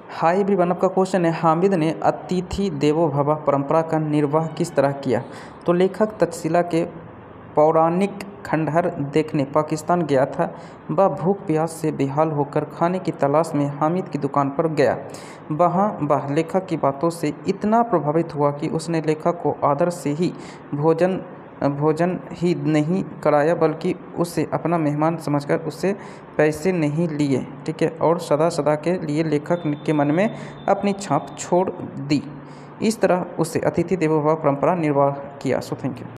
Hi everyone, आपका question है हामिद ने अतिथि देवो भव परंपरा का निर्वाह किस तरह किया। तो लेखक तक्षशिला के पौराणिक खंडहर देखने पाकिस्तान गया था। वह भूख प्यास से बेहाल होकर खाने की तलाश में हामिद की दुकान पर गया। वहाँ वह लेखक की बातों से इतना प्रभावित हुआ कि उसने लेखक को आदर से ही भोजन ही नहीं कराया, बल्कि उसे अपना मेहमान समझकर उससे पैसे नहीं लिए। ठीक है, और सदा सदा के लिए लेखक के मन में अपनी छाप छोड़ दी। इस तरह उसे अतिथि देवो भव परंपरा निर्वाह किया। So thank you.